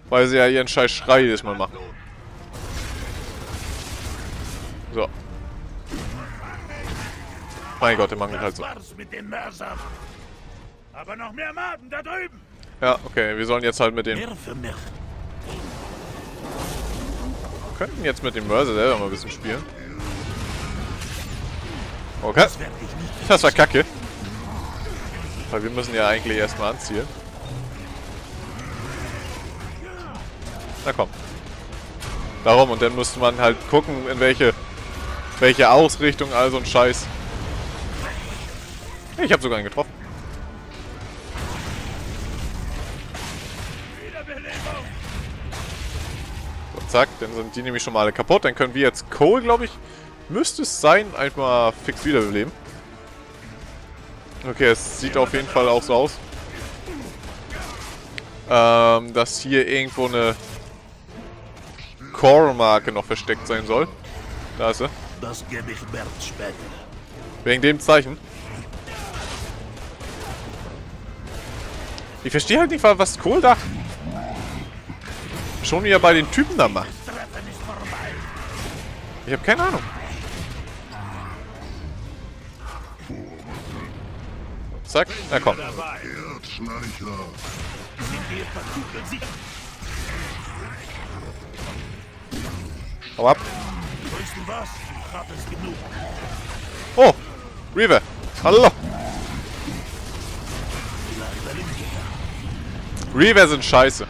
Weil sie ja ihren scheiß Schrei jedes Mal machen. So. Mein Gott, der mangelt halt so. Aber noch mehr Maden da drüben. Ja, okay, wir sollen jetzt halt mit dem... Könnten jetzt mit dem Mörser selber mal ein bisschen spielen. Okay. Das war kacke. Weil wir müssen ja eigentlich erstmal anzielen. Na komm. Darum, und dann musste man halt gucken, in welche Ausrichtung, all so ein Scheiß. Ich habe sogar einen getroffen. So, zack, dann sind die nämlich schon mal alle kaputt. Dann können wir jetzt Cole, glaube ich, müsste es sein, einfach fix wiederbeleben. Okay, es sieht auf jeden Fall auch so aus. Dass hier irgendwo eine Core-Marke noch versteckt sein soll. Da ist sie. Das gebe ich Bert später. Wegen dem Zeichen. Ich verstehe halt nicht, was Cole da schon wieder bei den Typen da macht. Ich habe keine Ahnung. Zack, na komm. Hau ab. Oh, Reaver. Hallo. Reaver sind scheiße.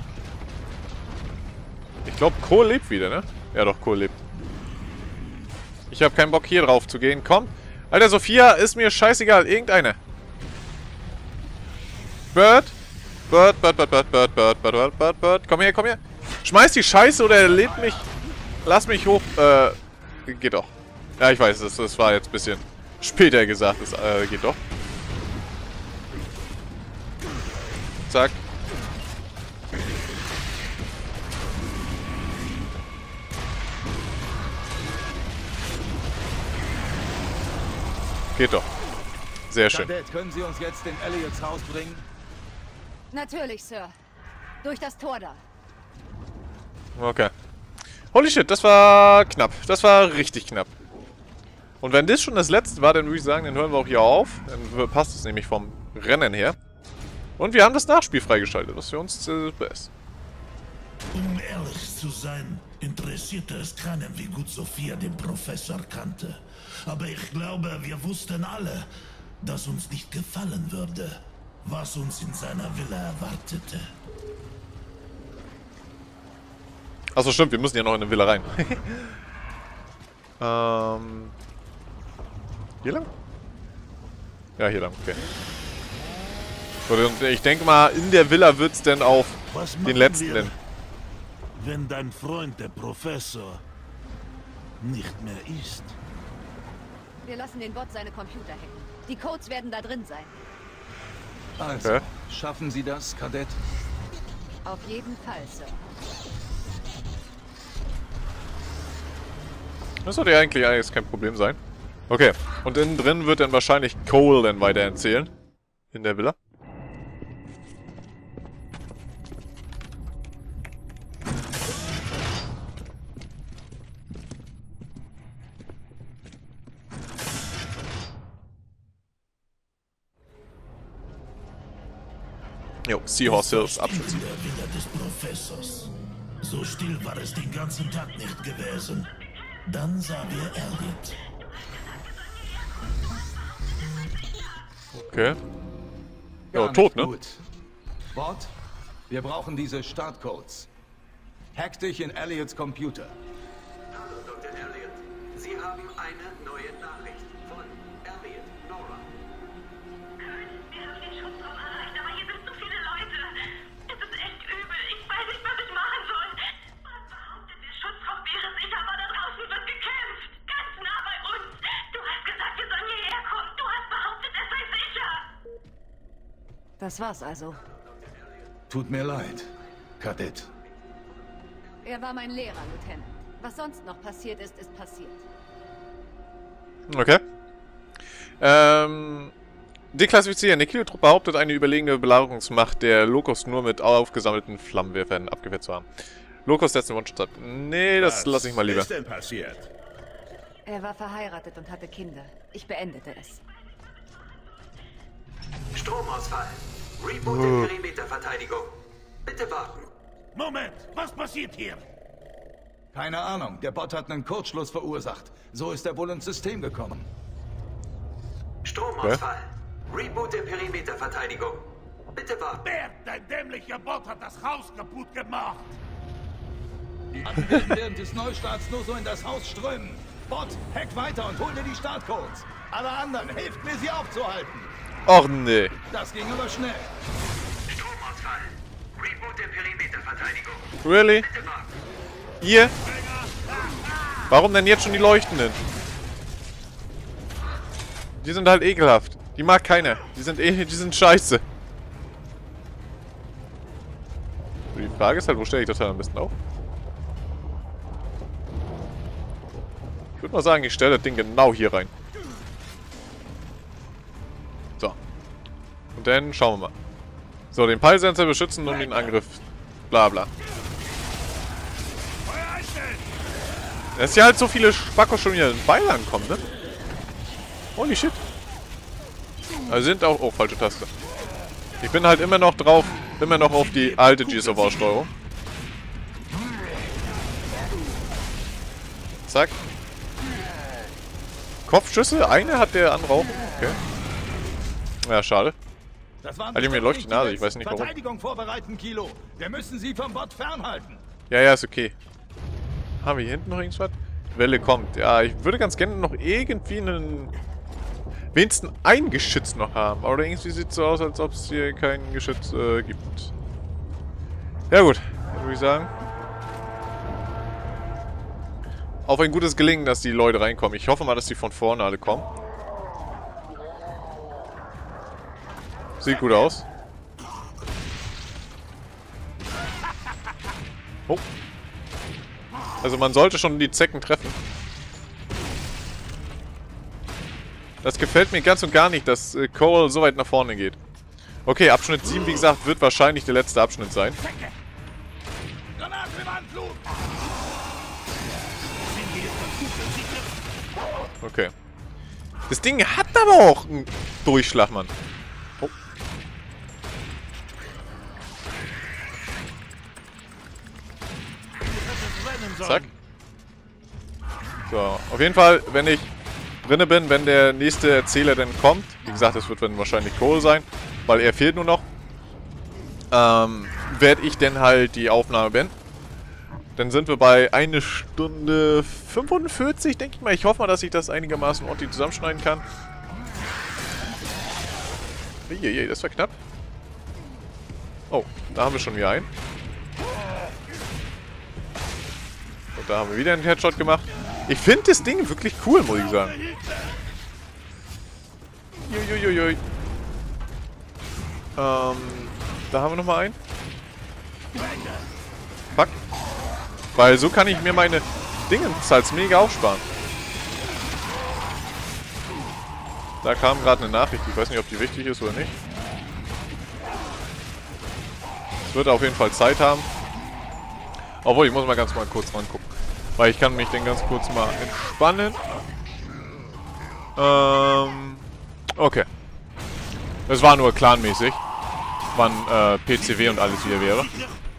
Ich glaube, Cole lebt wieder, ne? Ja doch, Cole lebt. Ich habe keinen Bock hier drauf zu gehen. Komm. Alter, Sophia ist mir scheißegal. Irgendeine. Bird. Bird, Bird, Bird, Bird, Bird, Bird, Bird, Bird, Bird, Bird. Komm her, komm her. Schmeiß die Scheiße oder er lebt mich. Lass mich hoch. Geht doch. Ja, ich weiß, das war jetzt ein bisschen später gesagt. Das geht doch. Zack. Geht doch. Sehr schön. Kadett, können Sie uns jetzt in Elliots Haus bringen? Natürlich, Sir. Durch das Tor da. Okay. Holy shit, das war knapp. Das war richtig knapp. Und wenn das schon das letzte war, dann würde ich sagen, dann hören wir auch hier auf. Dann passt es nämlich vom Rennen her. Und wir haben das Nachspiel freigeschaltet, was für uns super ist. Um ehrlich zu sein, interessierte es keinen, wie gut Sophia den Professor kannte. Aber ich glaube, wir wussten alle, dass uns nicht gefallen würde, was uns in seiner Villa erwartete. Achso, stimmt, wir müssen ja noch in eine Villa rein. Hier lang? Ja, hier lang, okay. Und ich denke mal, in der Villa wird es dann auf den letzten nennen. Wenn dein Freund, der Professor, nicht mehr ist. Wir lassen den Bot seine Computer hacken. Die Codes werden da drin sein. Also, Okay. schaffen Sie das, Kadett? Auf jeden Fall, Sir. Das sollte ja eigentlich alles kein Problem sein. Okay, und innen drin wird dann wahrscheinlich Cole dann weiter erzählen. In der Villa. Jo, Seahorse Hills abschützen. In der Villa des Professors. So still war es den ganzen Tag nicht gewesen. Dann sahen wir Elliot. Okay. Ja, Gar tot, nicht ne? Gut. Bot, wir brauchen diese Startcodes. Hack dich in Elliots Computer. Hallo, Dr. Elliot. Sie haben eine neue Nachricht von Elliot Nora. Wir haben den Schutzraum erreicht, aber hier sind so viele Leute. Es ist echt übel. Ich weiß nicht, was ich machen soll. Man behauptet, der Schutzraum wäre sicher, aber da draußen wird gekämpft. Ganz nah bei uns. Du hast gesagt, wir sollen hierher kommen. Du hast behauptet, es sei sicher. Das war's also. Tut mir leid, Kadett. Er war mein Lehrer, Lieutenant. Was sonst noch passiert ist, ist passiert. Okay. Deklassifizieren. Der Kilo-Trupp behauptet, eine überlegene Belagerungsmacht der Locust nur mit aufgesammelten Flammenwerfern abgewehrt zu haben. Locust setzt einen One-Shot ab. Nee, das lasse ich mal lieber. Was ist denn passiert? Er war verheiratet und hatte Kinder. Ich beendete es. Stromausfall. Reboot der Perimeterverteidigung. Bitte warten. Moment, was passiert hier? Keine Ahnung, der Bot hat einen Kurzschluss verursacht. So ist er wohl ins System gekommen. Stromausfall. Reboot der Perimeterverteidigung. Bitte warten. Bert, dein dämlicher Bot hat das Haus kaputt gemacht. Die Affen werden während des Neustarts nur so in das Haus strömen. Bot, hack weiter und hol dir die Startcodes. Alle anderen, helft mir, sie aufzuhalten. Och nee. Das ging aber schnell. Stromausfall. Reboot der Perimeterverteidigung. Really? Bitte warten. Ihr? Warum denn jetzt schon die Leuchtenden? Die sind halt ekelhaft. Die mag keiner. Die sind scheiße. Die Frage ist halt, wo stelle ich das halt am besten auf? Ich würde mal sagen, ich stelle das Ding genau hier rein. So. Und dann schauen wir mal. So, den Peilsensor beschützen und den Angriff. Bla bla. Es ist ja halt so viele Spackos schon wieder in Pfeil ankommen, ne? Holy shit. Also sind auch... Oh, falsche Taste. Ich bin halt immer noch drauf, auf die alte Gears of War Steuerung. Zack. Kopfschüsse, eine hat der andere auch. Okay. Ja, schade. Hat ihm mir leuchtet die Nase, ich weiß nicht warum. Verteidigung vorbereiten, Kilo. Wir müssen sie vom Bot fernhalten. Ja, ist okay. Haben wir hier hinten noch irgendwas? Welle kommt. Ja, ich würde ganz gerne noch irgendwie einen... wenigstens ein Geschütz noch haben. Aber irgendwie sieht es so aus, als ob es hier kein Geschütz gibt. Ja gut, dann würde ich sagen. Auf ein gutes Gelingen, dass die Leute reinkommen. Ich hoffe mal, dass die von vorne alle kommen. Sieht gut aus. Oh. Also man sollte schon die Zecken treffen. Das gefällt mir ganz und gar nicht, dass Cole so weit nach vorne geht. Okay, Abschnitt 7, wie gesagt, wird wahrscheinlich der letzte Abschnitt sein. Okay. Das Ding hat aber auch einen Durchschlag, Mann. Oh. Zack. So, auf jeden Fall, wenn ich drinne bin, wenn der nächste Erzähler dann kommt, wie gesagt, das wird dann wahrscheinlich Cole sein, weil er fehlt nur noch, werde ich dann halt die Aufnahme beenden. Dann sind wir bei 1 Stunde 45, denke ich mal. Ich hoffe mal, dass ich das einigermaßen ordentlich zusammenschneiden kann. Je, das war knapp. Oh, da haben wir schon wieder einen. Und da haben wir wieder einen Headshot gemacht. Ich finde das Ding wirklich cool, muss ich sagen. Uiuiui. Da haben wir nochmal einen. Fuck. Weil so kann ich mir meine Dingens mega aufsparen. Da kam gerade eine Nachricht. Ich weiß nicht, ob die wichtig ist oder nicht. Es wird auf jeden Fall Zeit haben. Obwohl, ich muss mal ganz mal kurz rangucken. Weil ich kann mich den ganz kurz mal entspannen. Okay. Es war nur clanmäßig. Wann PCW und alles wieder wäre.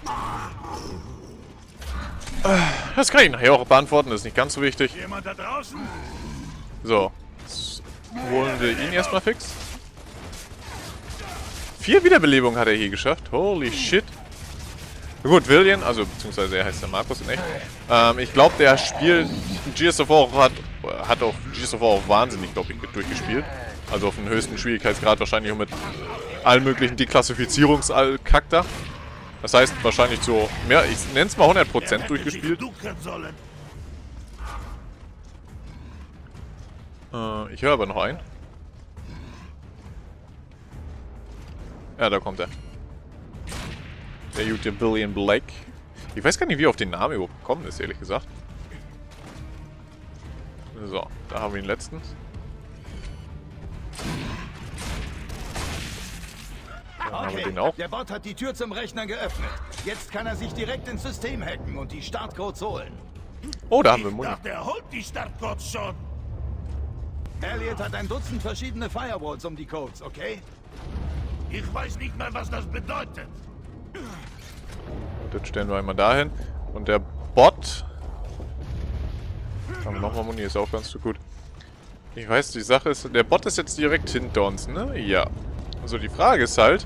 Das kann ich nachher auch beantworten, das ist nicht ganz so wichtig. Jemand da draußen? So. Jetzt holen wir ihn erstmal fix. 4 Wiederbelebungen hat er hier geschafft. Holy shit. Gut, William, also beziehungsweise er heißt der Markus in echt. Ich glaube, der spielt Gears of War hat auch Gears of War auch wahnsinnig, glaube ich, durchgespielt. Also auf dem höchsten Schwierigkeitsgrad wahrscheinlich auch mit allen möglichen Deklassifizierungskack. Das heißt wahrscheinlich so mehr, ich nenne es mal 100% durchgespielt. Ich höre aber noch einen. Ja, da kommt er. Der gute Billion Blake. Ich weiß gar nicht, wie er auf den Namen überhaupt gekommen ist, ehrlich gesagt. So, da haben wir den letzten. Aber Okay, den auch. der Bot hat die Tür zum Rechner geöffnet. Jetzt kann er sich direkt ins System hacken und die Startcodes holen. Oh, da haben wir Muni. dachte, er holt die Startcodes schon. Elliot hat ein Dutzend verschiedene Firewalls um die Codes, okay? Ich weiß nicht mehr, was das bedeutet. Das stellen wir einmal dahin. Und der Bot... Haben wir nochmal Muni, ist auch ganz so gut. Ich weiß, die Sache ist... Der Bot ist jetzt direkt hinter uns, ne? Ja. Also die Frage ist halt...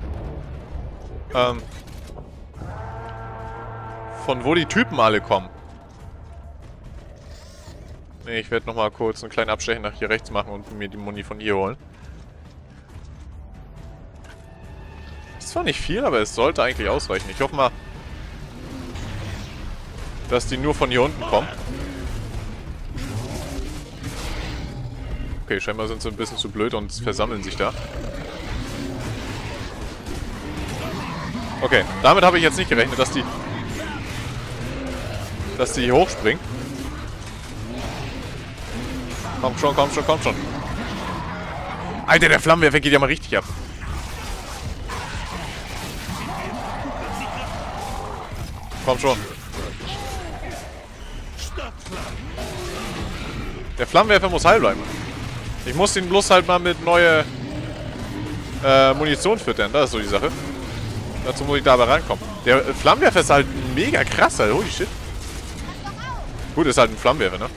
von wo die Typen alle kommen. Nee, ich werde nochmal kurz einen kleinen Abstecher nach hier rechts machen und mir die Muni von hier holen. Ist zwar nicht viel, aber es sollte eigentlich ausreichen. Ich hoffe mal, dass die nur von hier unten kommen. Okay, scheinbar sind sie ein bisschen zu blöd und versammeln sich da. Okay, damit habe ich jetzt nicht gerechnet, dass die hier hochspringen. Komm schon, komm schon, komm schon. Alter, der Flammenwerfer geht ja mal richtig ab. Komm schon. Der Flammenwerfer muss heil bleiben. Ich muss ihn bloß halt mal mit neue Munition füttern. Das ist so die Sache. Dazu muss ich da aber rankommen. Der Flammenwerfer ist halt mega krass, Alter. Holy shit. Gut, ist halt ein Flammenwerfer, ne?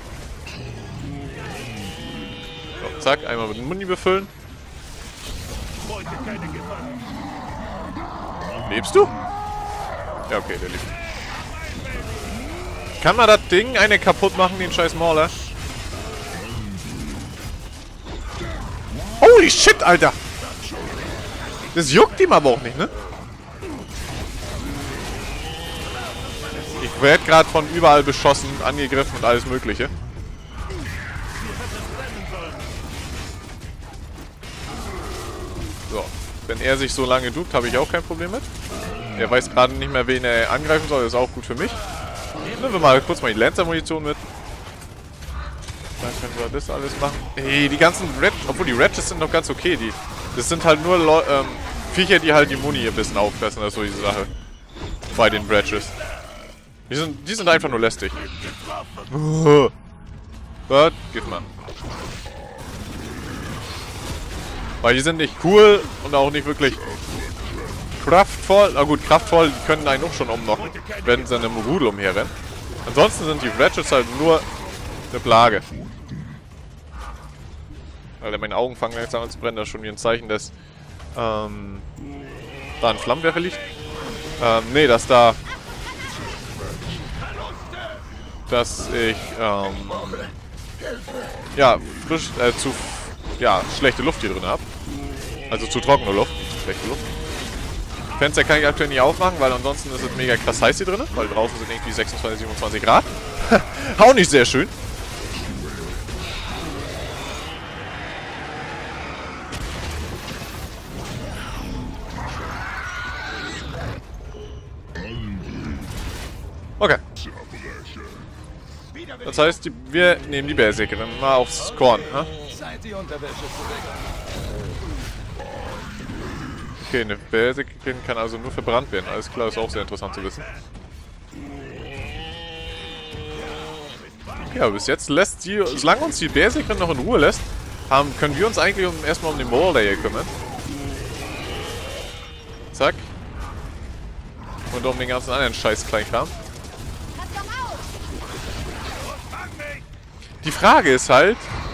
So, zack, einmal mit Muni befüllen. Lebst du? Ja, okay, der lebt. Kann man das Ding eine kaputt machen, den scheiß Mauler? Holy shit, Alter! Das juckt ihm aber auch nicht, ne? Ich werde gerade von überall beschossen, angegriffen und alles mögliche. So, wenn er sich so lange duckt, habe ich auch kein Problem mit. Er weiß gerade nicht mehr, wen er angreifen soll, das ist auch gut für mich. Nehmen wir mal kurz mal die Lancer-Munition mit. Dann können wir das alles machen. Hey, die ganzen obwohl die Ratchets sind noch ganz okay. Das sind halt nur Viecher, die halt die Muni ein bisschen auffressen, das ist so diese Sache. Bei den Ratchets. Die sind einfach nur lästig. Was? Geht mal. Weil die sind nicht cool und auch nicht wirklich kraftvoll. Na gut, kraftvoll, die können einen auch schon umknocken, wenn sie in einem Rudel umherrennen. Ansonsten sind die Ratchets halt nur eine Plage. Alter, meine Augen fangen langsam an zu brennen. Das ist schon wie ein Zeichen, dass da ein Flammenwerfer liegt. Nee, dass ich ja, schlechte Luft hier drin habe. Also zu trockene Luft, schlechte Luft. Fenster kann ich aktuell nicht aufmachen, weil ansonsten ist es mega krass heiß hier drin, weil draußen sind irgendwie 26, 27 Grad. Auch nicht sehr schön. Okay. Das heißt, wir nehmen die Berserkerin mal aufs Korn. Ne? Seid die Unterwäsche zurück. Okay, eine Berserkerin kann also nur verbrannt werden. Alles klar, ist auch sehr interessant zu wissen. Okay, aber bis jetzt lässt sie, solange uns die Berserkerin noch in Ruhe lässt, können wir uns eigentlich erstmal um den Mauler hier kümmern. Zack. Und um den ganzen anderen Scheiß-Kleinkram. Die Frage ist halt,